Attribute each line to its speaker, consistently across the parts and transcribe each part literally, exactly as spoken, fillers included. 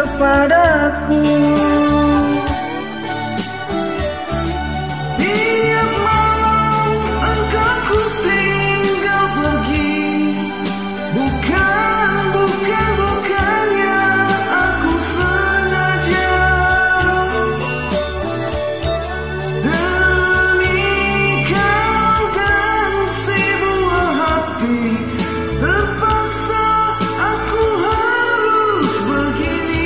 Speaker 1: kepadaku.
Speaker 2: Tiap malam engkau ku tinggal pergi. Bukan, bukan, bukannya aku sengaja. Demi kau dan si buah hati, terpaksa aku harus begini.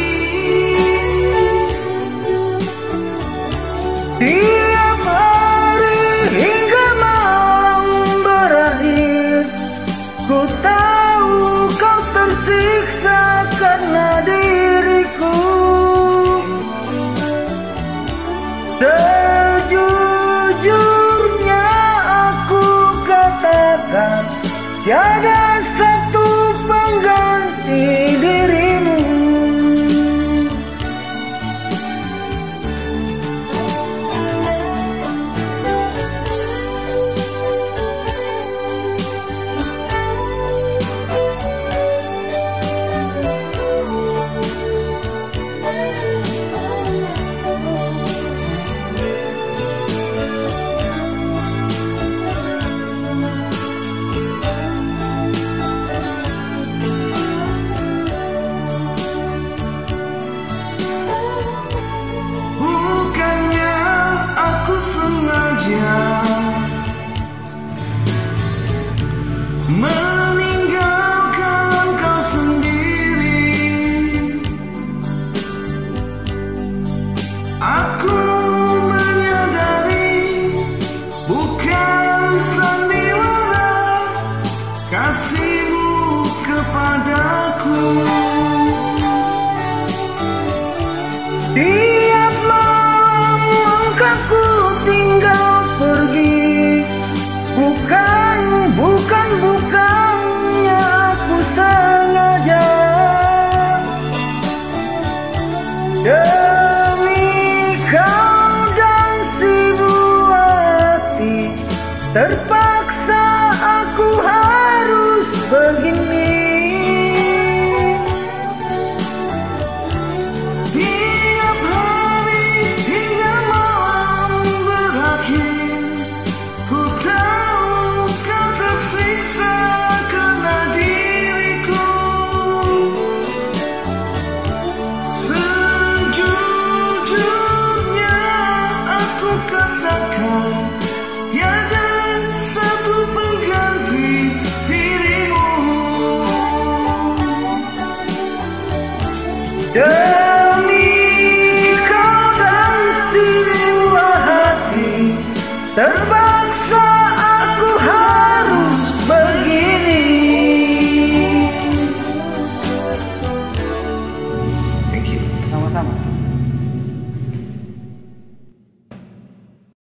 Speaker 1: Tiap hari hingga malam berakhir, ku tahu kau tersiksa karena diriku. Sejujurnya aku katakan, tiada satu pengganti dirimu.
Speaker 2: Bukannya aku sengaja meninggalkan kau sendiri. Aku menyadari bukan sandiwara kasihmu kepadaku.